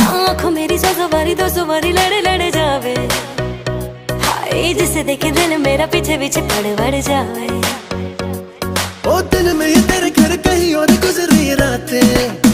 आँखों मेरी सौ बारी 200 बारी लड़े लड़े जावे, हाय जिसे देखे दिल मेरा पीछे पीछे पड़ जावे। ओ दिल में